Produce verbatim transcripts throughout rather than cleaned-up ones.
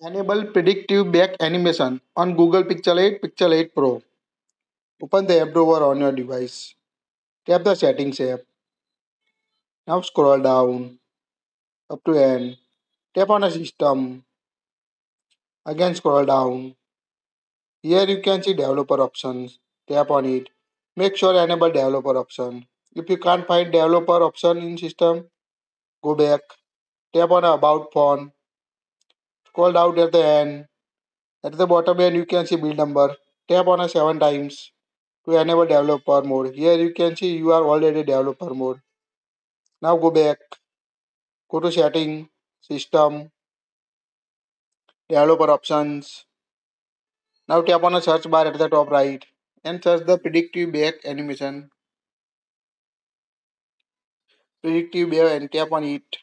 Enable Predictive Back Animation on Google Pixel eight, Pixel eight Pro. Open the app drawer on your device. Tap the Settings app. Now scroll down up to end. Tap on a system. Again scroll down. Here you can see developer options. Tap on it. Make sure enable developer option. If you can't find developer option in system, go back. Tap on about phone. Scroll down at the end. At the bottom end you can see build number. Tap on a seven times to enable developer mode. Here you can see you are already developer mode. Now go back. Go to setting, system, developer options. Now tap on a search bar at the top right and search the predictive back animation. Predictive back and tap on it.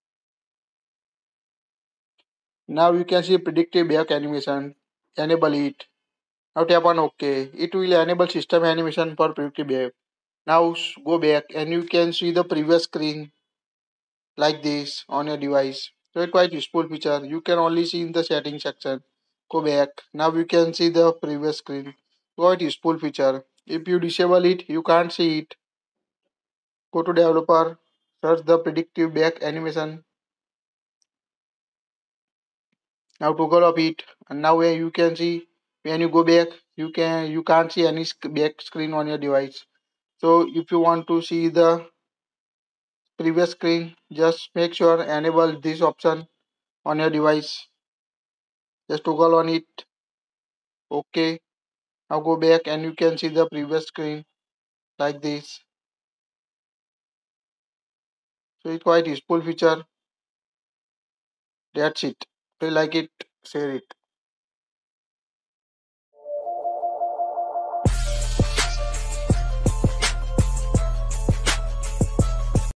Now you can see predictive back animation. Enable it. Now tap on OK. It will enable system animation for predictive back. Now go back and you can see the previous screen like this on your device. So it's quite useful feature. You can only see in the setting section. Go back. Now you can see the previous screen. Quite useful feature. If you disable it, you can't see it. Go to developer, search the predictive back animation. Now toggle off it, and now where you can see when you go back, you can you can't see any sc- back screen on your device. So if you want to see the previous screen, just make sure enable this option on your device. Just toggle on it. Okay. Now go back and you can see the previous screen like this. So it's quite useful feature. That's it. If you like it, share it.